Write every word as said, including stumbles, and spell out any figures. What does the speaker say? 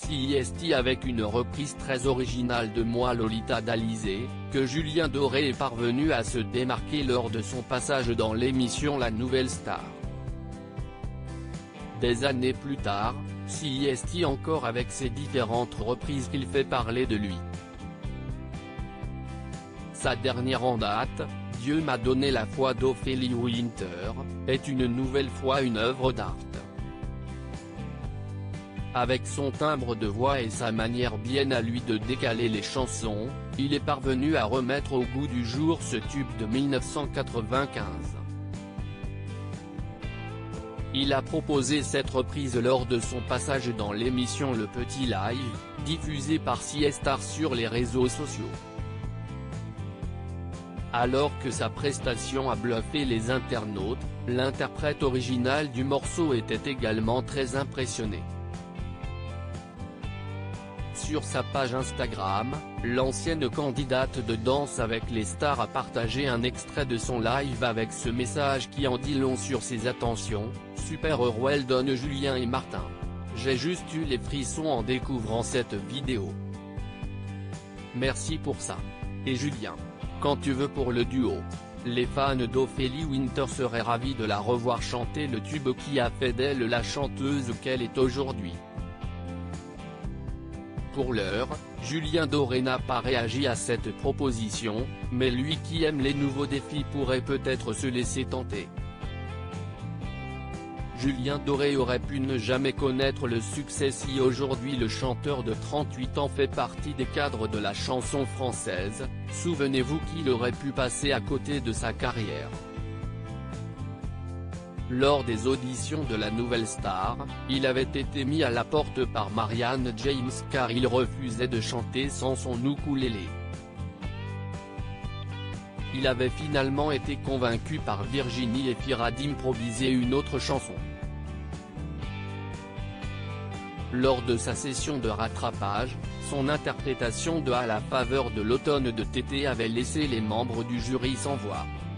C S T avec une reprise très originale de Moi Lolita d'Alizée, que Julien Doré est parvenu à se démarquer lors de son passage dans l'émission La Nouvelle Star. Des années plus tard, C S T encore avec ses différentes reprises qu'il fait parler de lui. Sa dernière en date, Dieu m'a donné la foi d'Ophélie Winter, est une nouvelle fois une œuvre d'art. Avec son timbre de voix et sa manière bien à lui de décaler les chansons, il est parvenu à remettre au goût du jour ce tube de mille neuf cent quatre-vingt-quinze. Il a proposé cette reprise lors de son passage dans l'émission Le Petit Live, diffusée par Siestar sur les réseaux sociaux. Alors que sa prestation a bluffé les internautes, l'interprète original du morceau était également très impressionné. Sur sa page Instagram, l'ancienne candidate de Danse avec les stars a partagé un extrait de son live avec ce message qui en dit long sur ses attentions. Super well done Julien et Martin. J'ai juste eu les frissons en découvrant cette vidéo. Merci pour ça. Et Julien, quand tu veux pour le duo. Les fans d'Ophélie Winter seraient ravis de la revoir chanter le tube qui a fait d'elle la chanteuse qu'elle est aujourd'hui. Pour l'heure, Julien Doré n'a pas réagi à cette proposition, mais lui qui aime les nouveaux défis pourrait peut-être se laisser tenter. Julien Doré aurait pu ne jamais connaître le succès si aujourd'hui le chanteur de trente-huit ans fait partie des cadres de la chanson française, souvenez-vous qu'il aurait pu passer à côté de sa carrière. Lors des auditions de La Nouvelle Star, il avait été mis à la porte par Marianne James car il refusait de chanter sans son ukulélé. Il avait finalement été convaincu par Virginie Efira d'improviser une autre chanson. Lors de sa session de rattrapage, son interprétation de À la faveur de l'automne de Tété avait laissé les membres du jury sans voix.